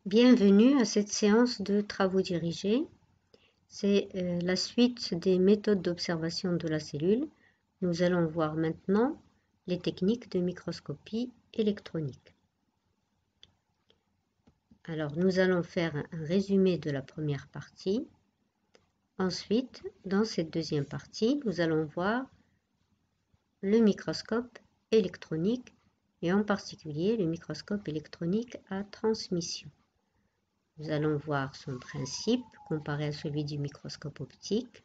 Bienvenue à cette séance de travaux dirigés. C'est la suite des méthodes d'observation de la cellule. Nous allons voir maintenant les techniques de microscopie électronique. Alors, nous allons faire un résumé de la première partie. Ensuite, dans cette deuxième partie, nous allons voir le microscope électronique et en particulier le microscope électronique à transmission. Nous allons voir son principe comparé à celui du microscope optique,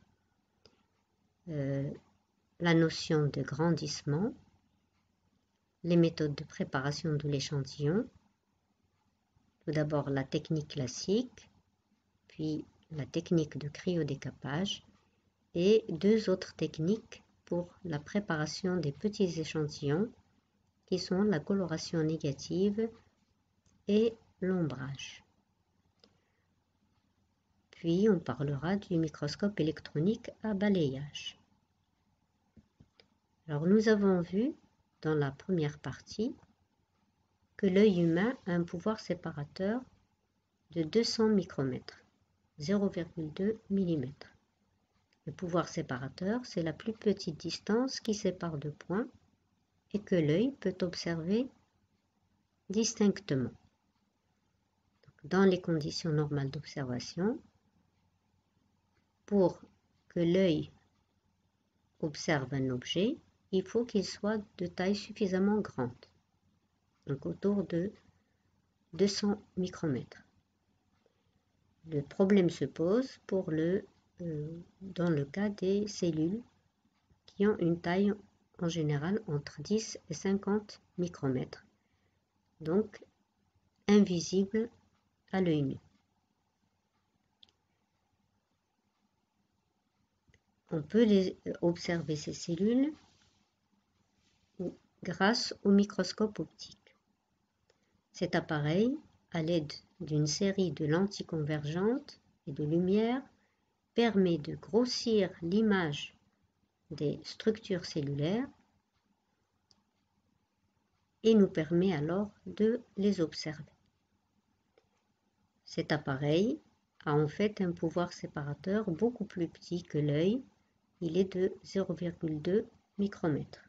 la notion de grandissement, les méthodes de préparation de l'échantillon, tout d'abord la technique classique, puis la technique de cryodécapage et deux autres techniques pour la préparation des petits échantillons qui sont la coloration négative et l'ombrage. Puis on parlera du microscope électronique à balayage. Alors nous avons vu dans la première partie que l'œil humain a un pouvoir séparateur de 200 micromètres, 0,2 mm. Le pouvoir séparateur, c'est la plus petite distance qui sépare deux points et que l'œil peut observer distinctement. Dans les conditions normales d'observation, pour que l'œil observe un objet, il faut qu'il soit de taille suffisamment grande, donc autour de 200 micromètres. Le problème se pose dans le cas des cellules qui ont une taille en général entre 10 et 50 micromètres, donc invisibles à l'œil nu. On peut observer ces cellules grâce au microscope optique. Cet appareil, à l'aide d'une série de lentilles convergentes et de lumière, permet de grossir l'image des structures cellulaires et nous permet alors de les observer. Cet appareil a en fait un pouvoir séparateur beaucoup plus petit que l'œil, il est de 0,2 micromètres.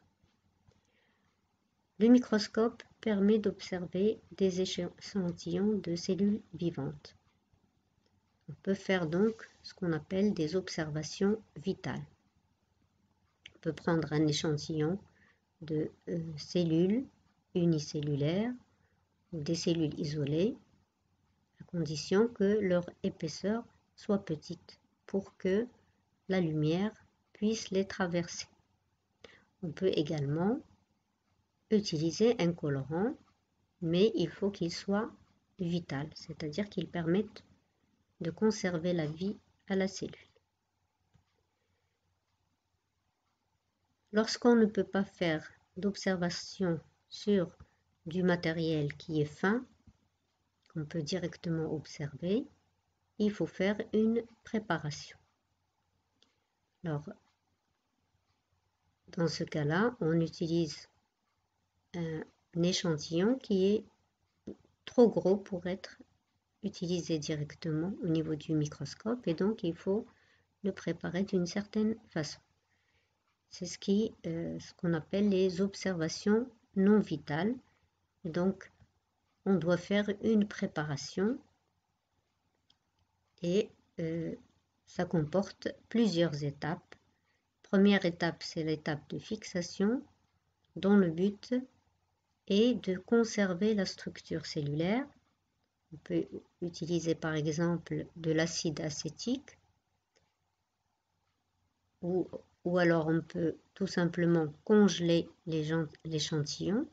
Le microscope permet d'observer des échantillons de cellules vivantes. On peut faire donc ce qu'on appelle des observations vitales. On peut prendre un échantillon de cellules unicellulaires ou des cellules isolées, à condition que leur épaisseur soit petite pour que la lumière puisse les traverser. On peut également utiliser un colorant, mais il faut qu'il soit vital, c'est-à-dire qu'il permette de conserver la vie à la cellule. Lorsqu'on ne peut pas faire d'observation sur du matériel qui est fin, qu'on peut directement observer, il faut faire une préparation. Alors, dans ce cas-là, on utilise un échantillon qui est trop gros pour être utilisé directement au niveau du microscope et donc il faut le préparer d'une certaine façon. C'est ce qu'on appelle les observations non vitales. Et donc, on doit faire une préparation et ça comporte plusieurs étapes. Première étape, c'est l'étape de fixation dont le but est de conserver la structure cellulaire. On peut utiliser par exemple de l'acide acétique ou alors on peut tout simplement congeler l'échantillon.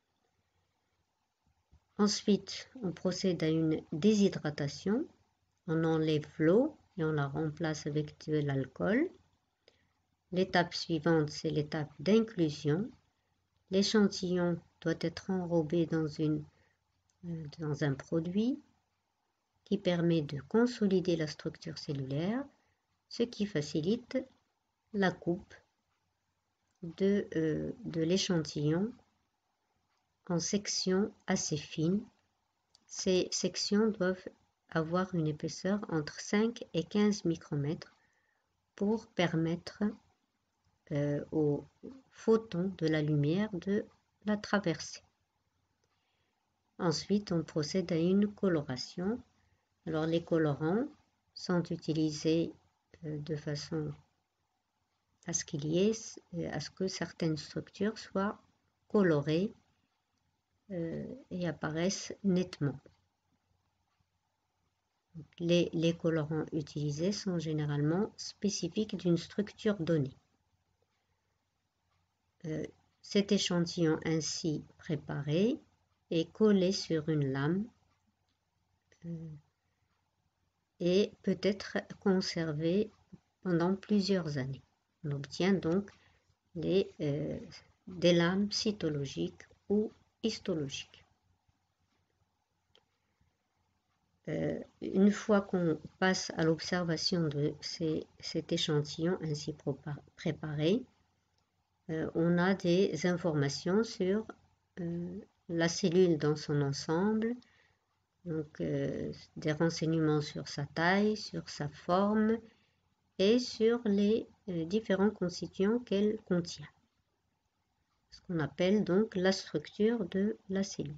Ensuite, on procède à une déshydratation. On enlève l'eau et on la remplace avec de l'alcool. L'étape suivante, c'est l'étape d'inclusion. L'échantillon doit être enrobé dans un produit qui permet de consolider la structure cellulaire, ce qui facilite la coupe de l'échantillon en sections assez fines Ces sections doivent avoir une épaisseur entre 5 et 15 micromètres pour permettre aux photons de la lumière de la traverser. Ensuite, on procède à une coloration. Alors, les colorants sont utilisés de façon à ce à ce que certaines structures soient colorées et apparaissent nettement. Les colorants utilisés sont généralement spécifiques d'une structure donnée. Cet échantillon ainsi préparé est collé sur une lame et peut être conservé pendant plusieurs années. On obtient donc des lames cytologiques ou histologiques. Une fois qu'on passe à l'observation de cet échantillon ainsi préparé, on a des informations sur la cellule dans son ensemble, donc des renseignements sur sa taille, sur sa forme et sur les différents constituants qu'elle contient. Ce qu'on appelle donc la structure de la cellule.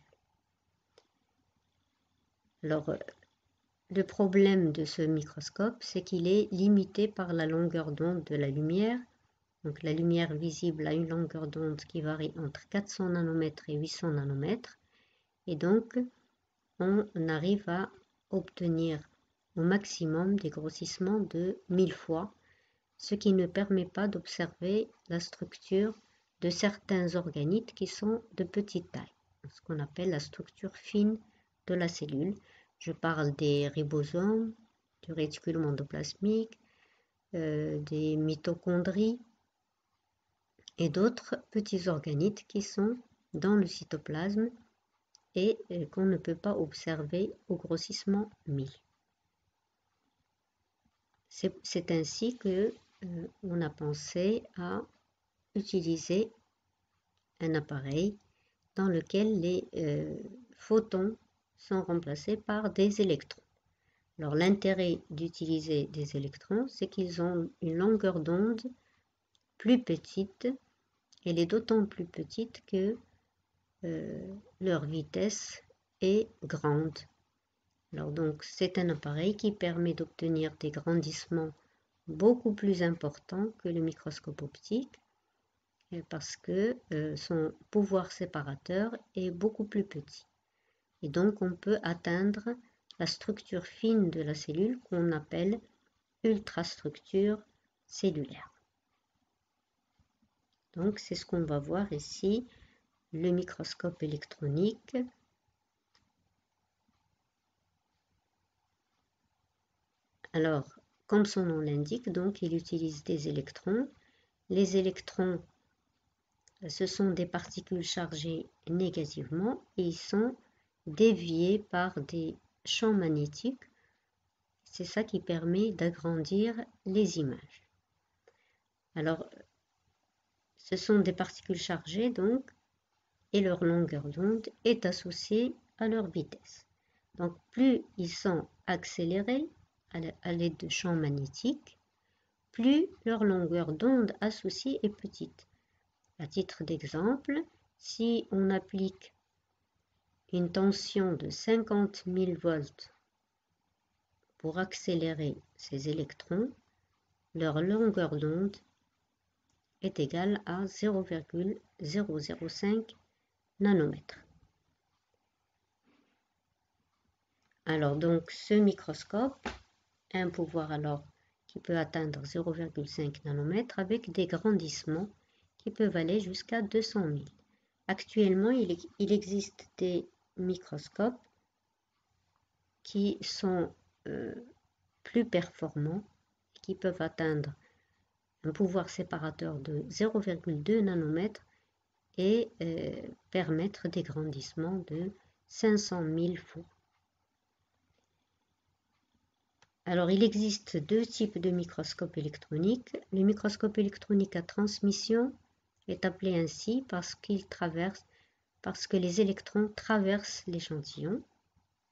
Alors, le problème de ce microscope, c'est qu'il est limité par la longueur d'onde de la lumière. Donc la lumière visible a une longueur d'onde qui varie entre 400 nanomètres et 800 nanomètres. Et donc, on arrive à obtenir au maximum des grossissements de 1000 fois, ce qui ne permet pas d'observer la structure de certains organites qui sont de petite taille, ce qu'on appelle la structure fine de la cellule. Je parle des ribosomes, du réticulum endoplasmique, des mitochondries et d'autres petits organites qui sont dans le cytoplasme et qu'on ne peut pas observer au grossissement 1000. C'est ainsi que on a pensé à utiliser un appareil dans lequel les photons sont remplacés par des électrons. Alors l'intérêt d'utiliser des électrons, c'est qu'ils ont une longueur d'onde plus petite. Elle est d'autant plus petite que leur vitesse est grande. Alors donc c'est un appareil qui permet d'obtenir des grandissements beaucoup plus importants que le microscope optique parce que son pouvoir séparateur est beaucoup plus petit. Et donc on peut atteindre la structure fine de la cellule qu'on appelle ultrastructure cellulaire. Donc c'est ce qu'on va voir ici, le microscope électronique. Alors, comme son nom l'indique, donc il utilise des électrons. Les électrons, ce sont des particules chargées négativement et ils sont déviés par des champs magnétiques. C'est ça qui permet d'agrandir les images. Alors, ce sont des particules chargées donc, et leur longueur d'onde est associée à leur vitesse. Donc, plus ils sont accélérés à l'aide de champs magnétiques, plus leur longueur d'onde associée est petite. À titre d'exemple, si on applique une tension de 50 000 volts pour accélérer ces électrons, leur longueur d'onde est égale à 0,005 nanomètres. Alors donc ce microscope a un pouvoir alors qui peut atteindre 0,5 nanomètres avec des grandissements qui peuvent aller jusqu'à 200 000. Actuellement, il existe des microscopes qui sont plus performants, qui peuvent atteindre un pouvoir séparateur de 0,2 nanomètres et permettre des grandissements de 500 000 fois. Alors, il existe deux types de microscopes électroniques. Le microscope électronique à transmission est appelé ainsi parce que les électrons traversent l'échantillon.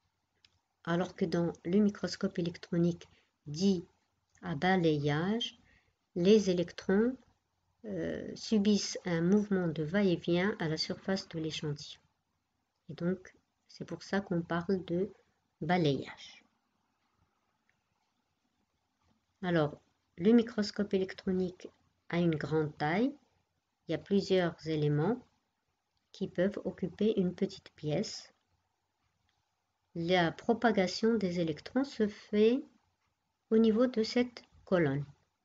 alors que dans le microscope électronique dit à balayage, les électrons subissent un mouvement de va-et-vient à la surface de l'échantillon. Et donc, c'est pour ça qu'on parle de balayage. Alors, le microscope électronique a une grande taille. Il y a plusieurs éléments qui peuvent occuper une petite pièce. La propagation des électrons se fait au niveau de cette colonne.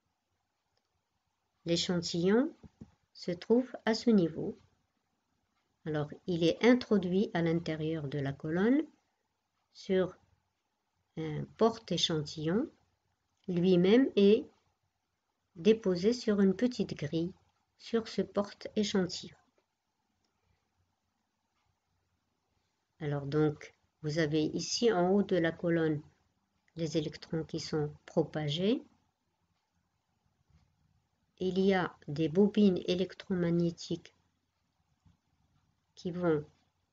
L'échantillon se trouve à ce niveau. Alors, il est introduit à l'intérieur de la colonne sur un porte-échantillon. Lui-même est déposé sur une petite grille sur ce porte-échantillon. Alors donc, vous avez ici en haut de la colonne les électrons qui sont propagés. Il y a des bobines électromagnétiques qui vont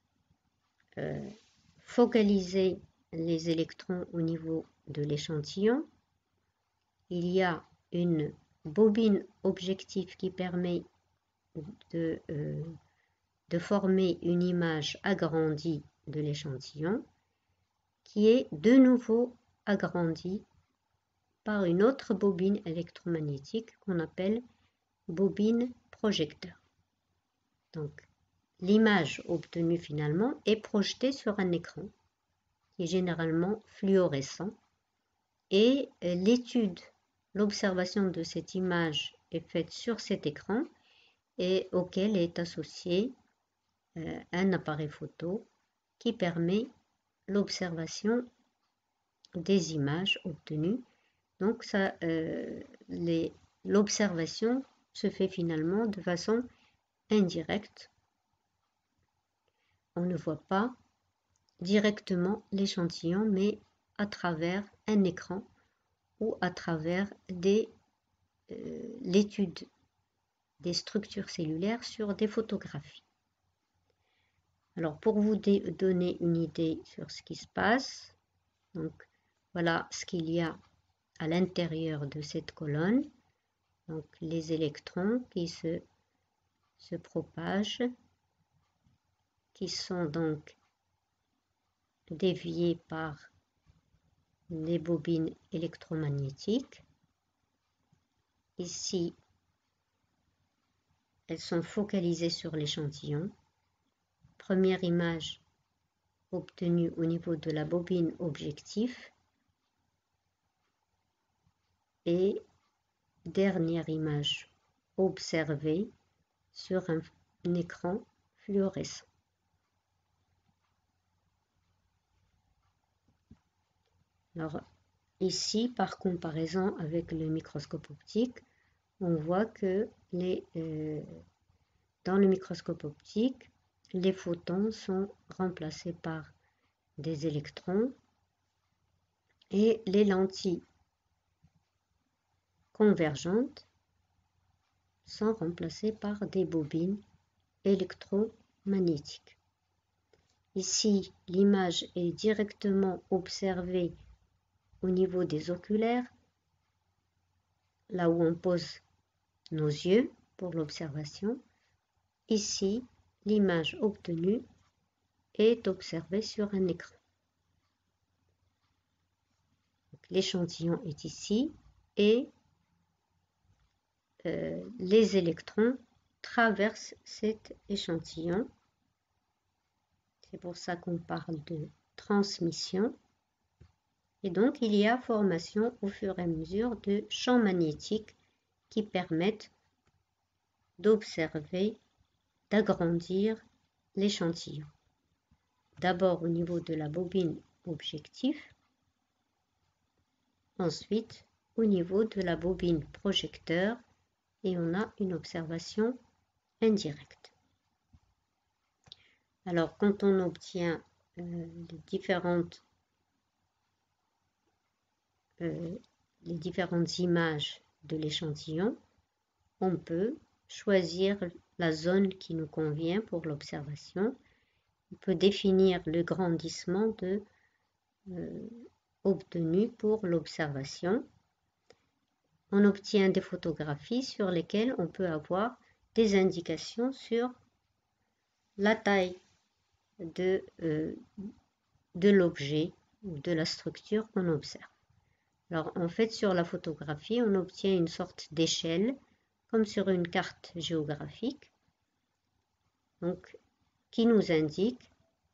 focaliser les électrons au niveau de l'échantillon. Il y a une bobine objectif qui permet de former une image agrandie de l'échantillon qui est de nouveau agrandie par une autre bobine électromagnétique qu'on appelle bobine projecteur. Donc, l'image obtenue finalement est projetée sur un écran qui est généralement fluorescent et l'observation de cette image est faite sur cet écran et auquel est associé un appareil photo qui permet l'observation des images obtenues. Donc l'observation se fait finalement de façon indirecte. On ne voit pas directement l'échantillon, mais à travers un écran ou à travers l'étude des structures cellulaires sur des photographies. Alors pour vous donner une idée sur ce qui se passe, donc voilà ce qu'il y a à l'intérieur de cette colonne. Donc les électrons qui se propagent, qui sont donc déviés par des bobines électromagnétiques. Ici, elles sont focalisées sur l'échantillon. Première image obtenue au niveau de la bobine objectif et dernière image observée sur un écran fluorescent. Alors ici, par comparaison avec le microscope optique, on voit que dans le microscope optique, les photons sont remplacés par des électrons et les lentilles convergentes sont remplacées par des bobines électromagnétiques. Ici, l'image est directement observée au niveau des oculaires, là où on pose nos yeux pour l'observation. Ici, l'image obtenue est observée sur un écran. L'échantillon est ici et les électrons traversent cet échantillon. C'est pour ça qu'on parle de transmission. Et donc, il y a formation au fur et à mesure de champs magnétiques qui permettent d'observer, d'agrandir l'échantillon. D'abord au niveau de la bobine objectif, ensuite au niveau de la bobine projecteur, et on a une observation indirecte. Alors, quand on obtient les différentes images de l'échantillon, on peut choisir la zone qui nous convient pour l'observation. On peut définir le grandissement de obtenues pour l'observation. On obtient des photographies sur lesquelles on peut avoir des indications sur la taille de l'objet ou de la structure qu'on observe. Alors en fait, sur la photographie, on obtient une sorte d'échelle, comme sur une carte géographique, donc, qui nous indique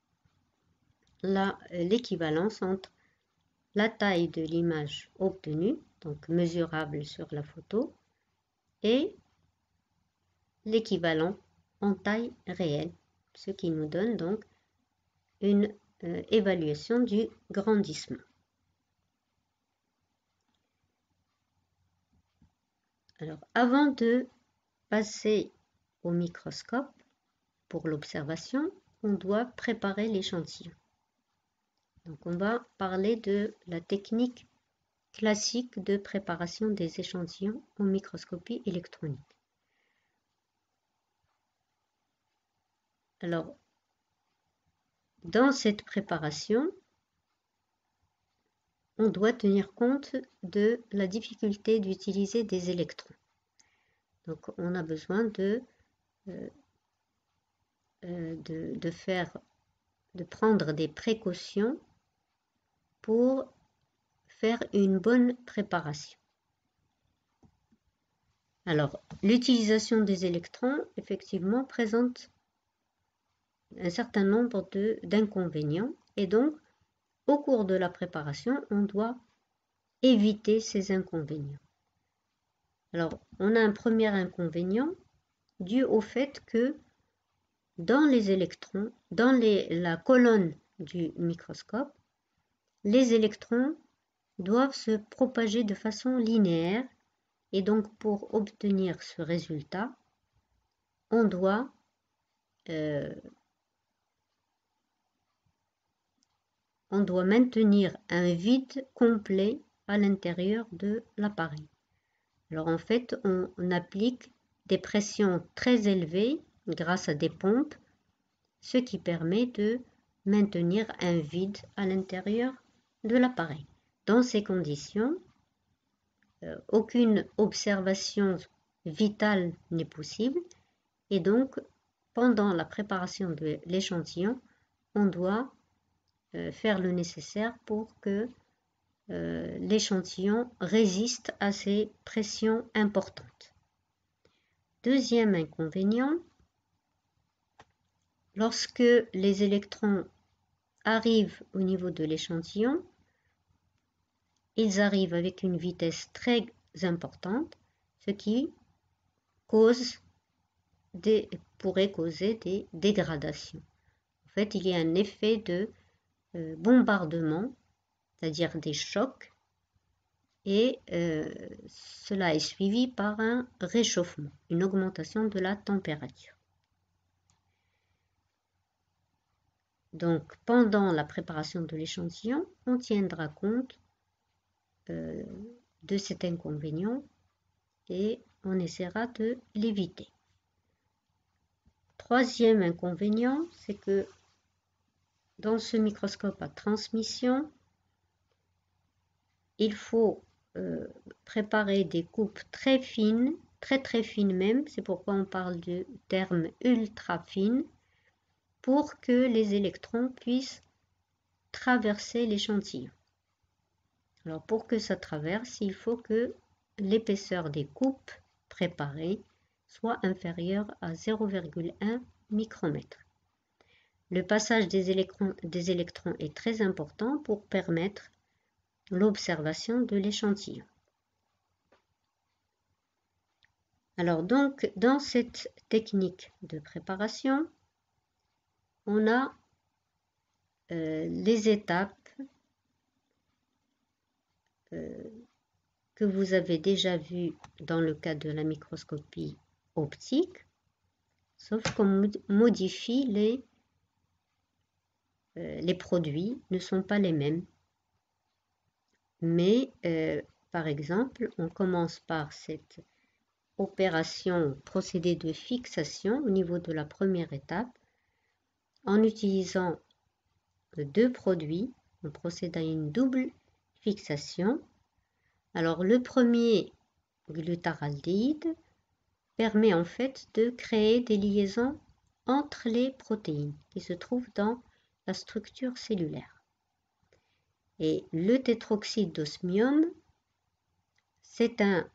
l'équivalence entre la taille de l'image obtenue, donc mesurable sur la photo, et l'équivalent en taille réelle, ce qui nous donne donc une évaluation du grandissement. Alors, avant de passer au microscope pour l'observation, on doit préparer l'échantillon. Donc, on va parler de la technique classique de préparation des échantillons en microscopie électronique. Alors, dans cette préparation, on doit tenir compte de la difficulté d'utiliser des électrons. Donc, on a besoin de prendre des précautions pour faire une bonne préparation. Alors, l'utilisation des électrons, effectivement, présente un certain nombre d'inconvénients et donc, au cours de la préparation, on doit éviter ces inconvénients. Alors, on a un premier inconvénient dû au fait que dans les électrons, dans la colonne du microscope, les électrons doivent se propager de façon linéaire et donc pour obtenir ce résultat, on doit maintenir un vide complet à l'intérieur de l'appareil. Alors en fait, on applique des pressions très élevées grâce à des pompes, ce qui permet de maintenir un vide à l'intérieur de l'appareil. Dans ces conditions, aucune observation vitale n'est possible et donc pendant la préparation de l'échantillon, on doit faire le nécessaire pour que l'échantillon résiste à ces pressions importantes. Deuxième inconvénient, lorsque les électrons arrivent au niveau de l'échantillon, ils arrivent avec une vitesse très importante, ce qui pourrait causer des dégradations. En fait, il y a un effet de bombardement, c'est-à-dire des chocs, et cela est suivi par un réchauffement, une augmentation de la température. Donc, pendant la préparation de l'échantillon, on tiendra compte de cet inconvénient et on essaiera de l'éviter. Troisième inconvénient, c'est que dans ce microscope à transmission, il faut préparer des coupes très fines, très fines même, c'est pourquoi on parle du terme ultra fine, pour que les électrons puissent traverser l'échantillon. Alors pour que ça traverse, il faut que l'épaisseur des coupes préparées soit inférieure à 0,1 micromètre. Le passage des électrons est très important pour permettre l'observation de l'échantillon. Alors donc, dans cette technique de préparation, on a les étapes que vous avez déjà vues dans le cas de la microscopie optique, sauf qu'on modifie les produits, ne sont pas les mêmes. Mais, par exemple, on commence par cette opération, procédé de fixation au niveau de la première étape, en utilisant deux produits. on procède à une double fixation. Alors le premier glutaraldéhyde permet en fait de créer des liaisons entre les protéines qui se trouvent dans la structure cellulaire. Et le tétroxyde d'osmium, c'est un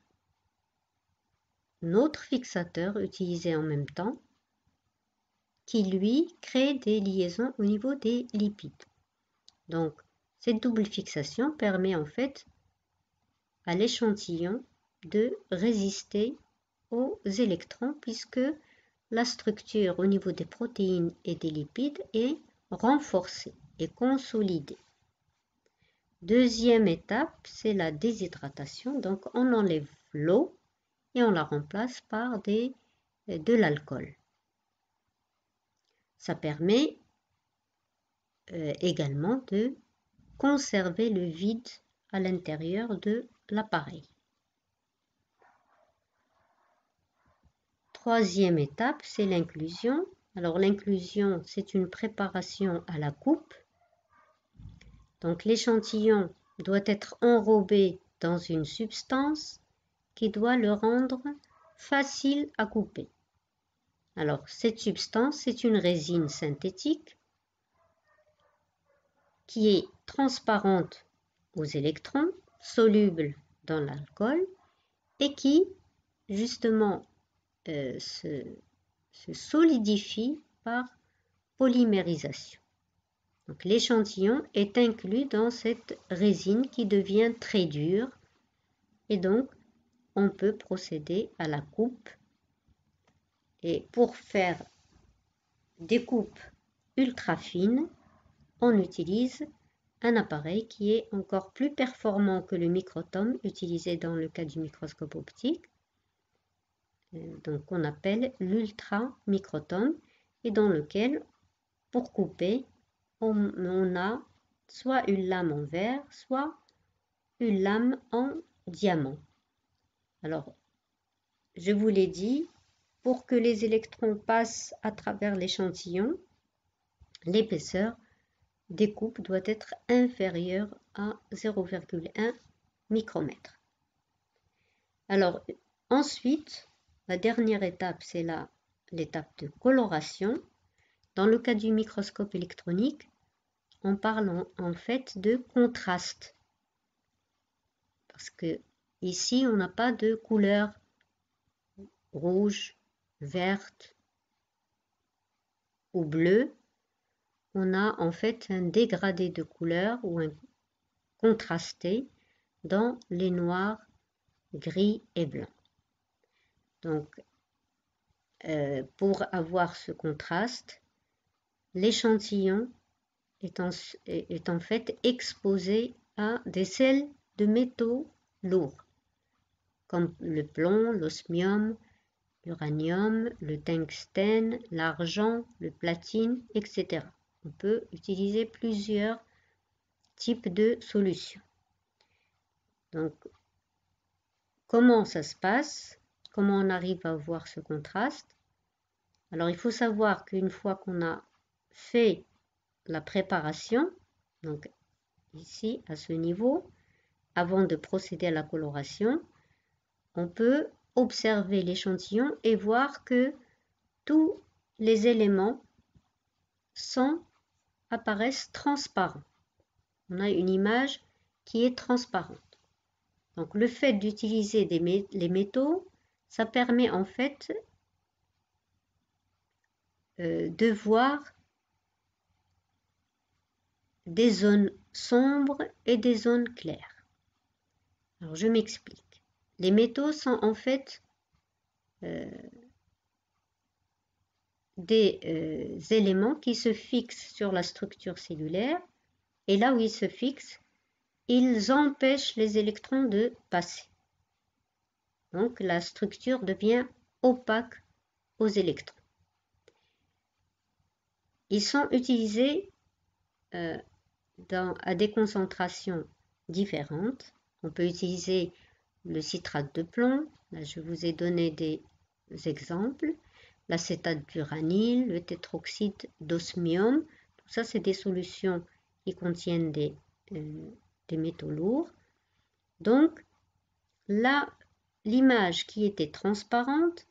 autre fixateur utilisé en même temps qui lui crée des liaisons au niveau des lipides. Donc cette double fixation permet en fait à l'échantillon de résister aux électrons puisque la structure au niveau des protéines et des lipides est renforcée et consolidée. Deuxième étape, c'est la déshydratation. Donc on enlève l'eau et on la remplace par de l'alcool. Ça permet également de conserver le vide à l'intérieur de l'appareil. Troisième étape, c'est l'inclusion. Alors l'inclusion, c'est une préparation à la coupe. Donc l'échantillon doit être enrobé dans une substance qui doit le rendre facile à couper. Alors cette substance, c'est une résine synthétique qui est transparente aux électrons, soluble dans l'alcool et qui justement se solidifie par polymérisation. Donc l'échantillon est inclus dans cette résine qui devient très dure et donc on peut procéder à la coupe. Et pour faire des coupes ultra fines, on utilise un appareil qui est encore plus performant que le microtome utilisé dans le cas du microscope optique. Donc on appelle l'ultra-microtome et dans lequel, pour couper, on a soit une lame en verre, soit une lame en diamant. Alors, je vous l'ai dit, pour que les électrons passent à travers l'échantillon, l'épaisseur des coupes doit être inférieure à 0,1 micromètre. Alors, ensuite, la dernière étape, c'est l'étape de coloration. Dans le cas du microscope électronique, on parle en fait de contraste. Parce que ici, on n'a pas de couleur rouge, verte ou bleue. On a en fait un dégradé de couleur ou un contrasté dans les noirs, gris et blancs. Donc, pour avoir ce contraste, l'échantillon est en fait exposé à des sels de métaux lourds, comme le plomb, l'osmium, l'uranium, le tungstène, l'argent, le platine, etc. On peut utiliser plusieurs types de solutions. Donc, comment ça se passe? Comment on arrive à voir ce contraste? Alors, il faut savoir qu'une fois qu'on a fait la préparation, donc ici à ce niveau, avant de procéder à la coloration, on peut observer l'échantillon et voir que tous les éléments apparaissent transparents. On a une image qui est transparente. Donc le fait d'utiliser les métaux, ça permet en fait de voir des zones sombres et des zones claires. Alors je m'explique. Les métaux sont en fait des éléments qui se fixent sur la structure cellulaire et là où ils se fixent, ils empêchent les électrons de passer. Donc la structure devient opaque aux électrons. Ils sont utilisés à des concentrations différentes. On peut utiliser le citrate de plomb, là je vous ai donné des exemples, l'acétate d'uranyle, le tétroxyde d'osmium, tout ça c'est des solutions qui contiennent des métaux lourds. Donc, là, l'image qui était transparente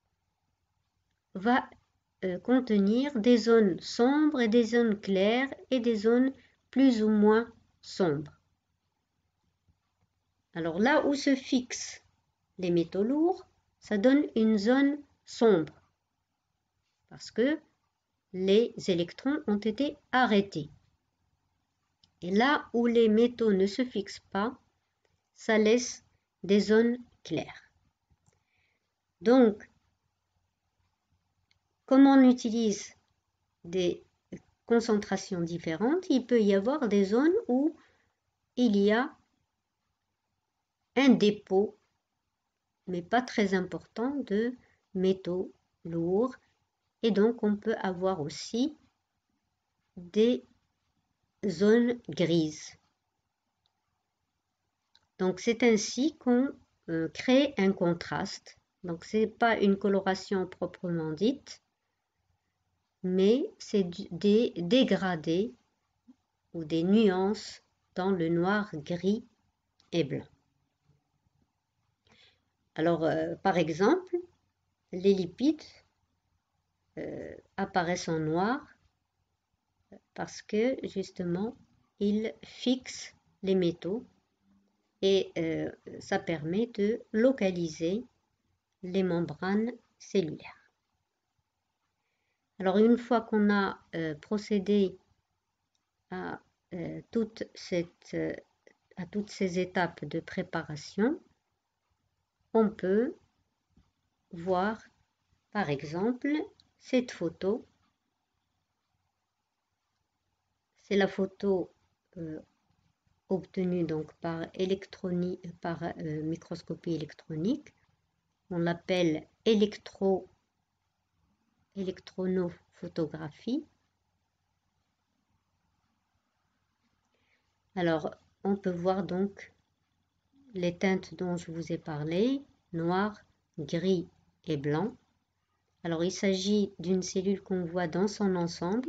va contenir des zones sombres et des zones claires et des zones plus ou moins sombres. Alors là où se fixent les métaux lourds, ça donne une zone sombre parce que les électrons ont été arrêtés. Et là où les métaux ne se fixent pas, ça laisse des zones claires. Donc, comme on utilise des concentrations différentes, il peut y avoir des zones où il y a un dépôt, mais pas très important, de métaux lourds. Et donc, on peut avoir aussi des zones grises. Donc, c'est ainsi qu'on crée un contraste. Donc, ce n'est pas une coloration proprement dite, mais c'est des dégradés ou des nuances dans le noir, gris et blanc. Alors, par exemple, les lipides apparaissent en noir parce que justement, ils fixent les métaux et ça permet de localiser les membranes cellulaires. Alors, une fois qu'on a procédé à toutes ces étapes de préparation, on peut voir par exemple cette photo. C'est la photo obtenue donc par microscopie électronique. On l'appelle électronophotographie. Alors, on peut voir donc les teintes dont je vous ai parlé, noir, gris et blanc. Alors, il s'agit d'une cellule qu'on voit dans son ensemble.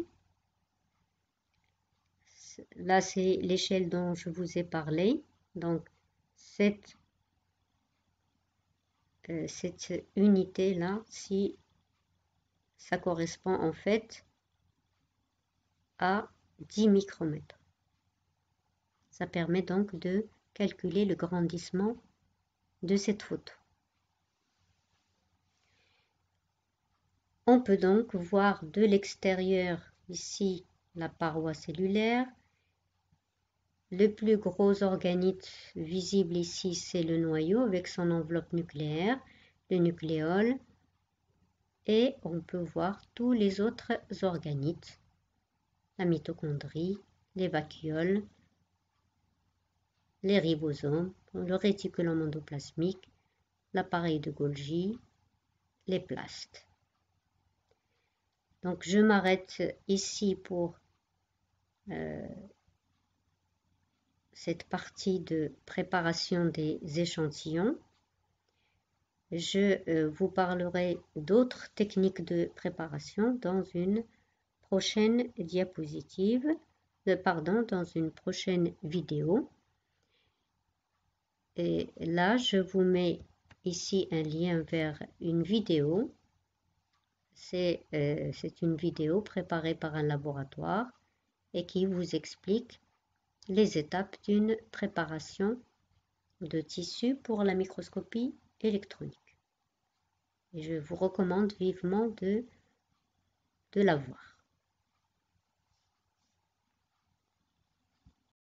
Là, c'est l'échelle dont je vous ai parlé. Donc, cette unité-là, si ça correspond en fait à 10 micromètres. Ça permet donc de calculer le grandissement de cette photo. On peut donc voir de l'extérieur ici la paroi cellulaire. Le plus gros organite visible ici, c'est le noyau avec son enveloppe nucléaire, le nucléole. Et on peut voir tous les autres organites, la mitochondrie, les vacuoles, les ribosomes, le réticulum endoplasmique, l'appareil de Golgi, les plastes. Donc je m'arrête ici pour cette partie de préparation des échantillons. Je vous parlerai d'autres techniques de préparation dans une prochaine diapositive, dans une prochaine vidéo. Et là, je vous mets ici un lien vers une vidéo. C'est une vidéo préparée par un laboratoire et qui vous explique les étapes d'une préparation de tissu pour la microscopie électronique. Et je vous recommande vivement de la voir.